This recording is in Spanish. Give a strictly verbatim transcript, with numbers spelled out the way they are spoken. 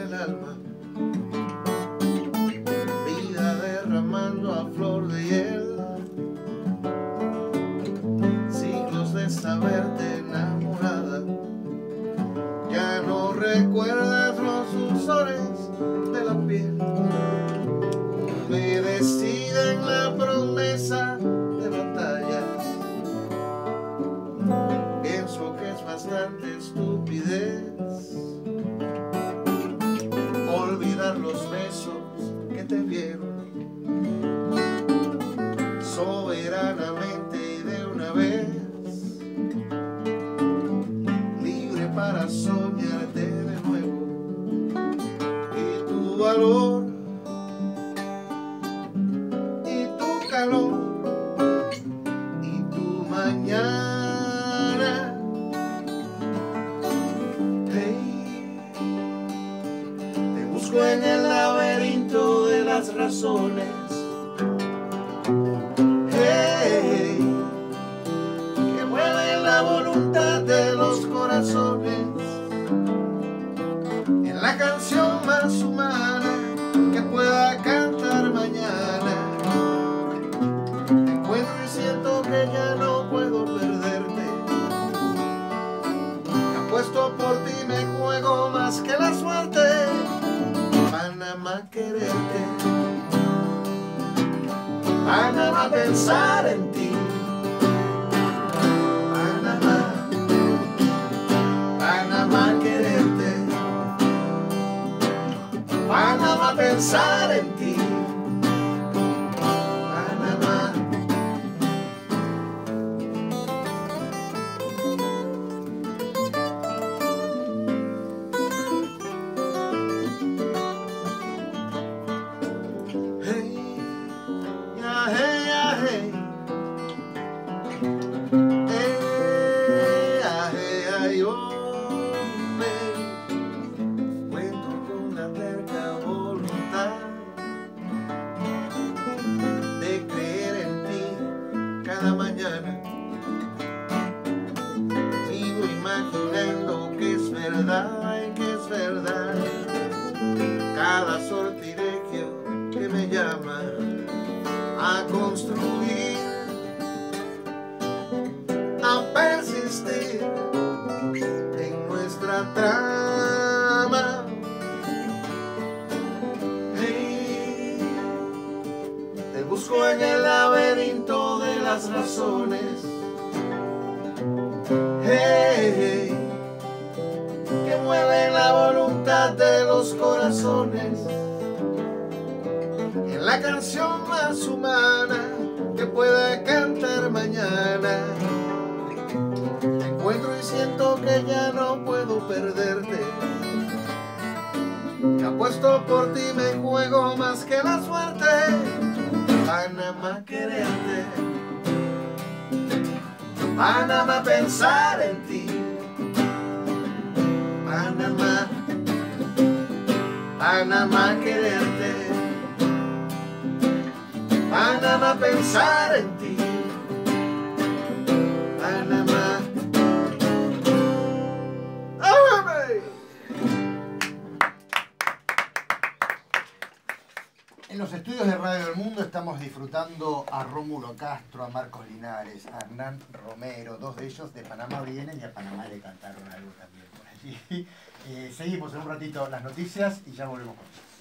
el alma, vida derramando a flor de hiel, siglos de saberte enamorada. Ya no recuerdas los dulzores de la piel, humedecida en la promesa de batallas. Pienso que es bastante estupidez olvidar los besos que te vieron soberanamente y de una vez, libre para soñarte de nuevo. Y tu valor y tu calor y tu mañana, hey, te busco en el laberinto de las razones, hey, que mueven la voluntad de los corazones, en la canción más humana que pueda cantar mañana. Te encuentro y siento que ya no puedo perderte, apuesto por ti, me juego más que la suerte, para nada más quererte, para nada más pensar en ti, para nada más, para nada más quererte, para nada más pensar en ti, para nada más. Hey, ya, hey, ya, hey. Hey, ya, hey, ya, yo me encuentro con la terca voluntad de creer en ti cada mañana. Vivo imaginando que es verdad y que es verdad cada sortilegio que me llama a construir, a persistir en nuestra trama. Hey, te busco en el laberinto de las razones, hey, que mueven la voluntad de los corazones, en la canción más humana que pueda cantar mañana. Te encuentro y siento que ya no puedo perderte, que apuesto por ti, me juego más que la suerte, para nada más quererte, para nada más pensar en ti, para nada más, para nada más quererte, para nada más pensar en ti, para nada más. En los estudios de Radio del Mundo estamos disfrutando a Rómulo Castro, a Marcos Linares, a Hernán Romero. Dos de ellos de Panamá vienen y a Panamá le cantaron algo también por allí. Eh, seguimos en un ratito las noticias y ya volvemos con eso.